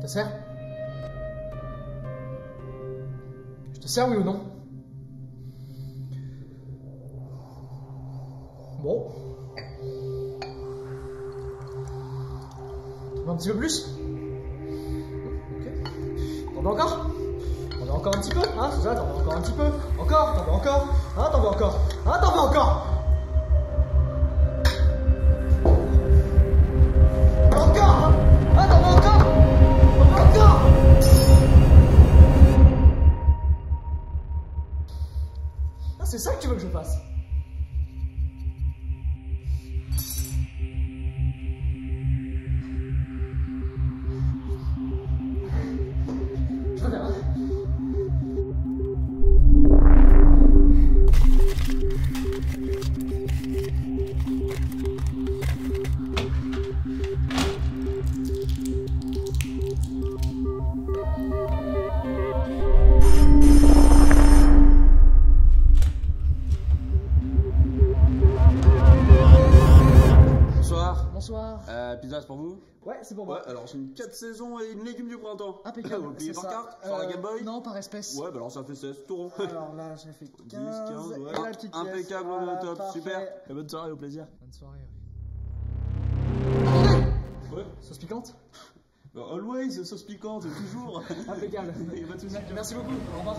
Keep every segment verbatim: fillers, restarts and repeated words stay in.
te sers? Je te sers, oui ou non? Bon. Tu veux un petit peu plus? Ok. T'en veux encore? T'en veux encore un petit peu? Hein, c'est ça, t'en veux encore un petit peu? Encore? T'en veux encore? Hein, t'en veux encore? Hein, t'en veux encore? Encore? Hein, hein, t'en veux encore? T'en veux encore? Ah, c'est ça que tu veux que je fasse? Très bien. Bonsoir. Bonsoir. Euh, pizza c'est pour vous? Ouais, c'est pour moi. Ouais, alors c'est une quatre saisons et une légume du printemps. Impeccable. Vous payez c'est par ça. carte? Sur la Euh, Game Boy? Non, par espèce. Ouais, bah alors ça fait seize, tout rond. Alors là, j'ai fait quinze, dix, quinze, ouais. et la petite pièce. Impeccable, Voilà, au top, parfait. super. Et bonne soirée, au plaisir. Bonne soirée. Ouais. Sauce piquante? Bah, always, sauce piquante, toujours. Impeccable. Y a pas de soucis. Merci beaucoup. Au revoir.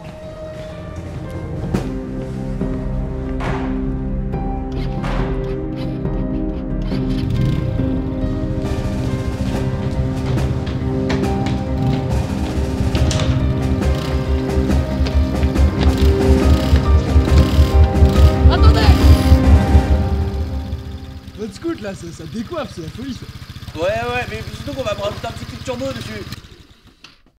Votre scout là, ça, ça décoiffe, c'est la folie ça. Ouais, ouais, mais surtout qu'on va me rajouter un petit coup de turbo dessus.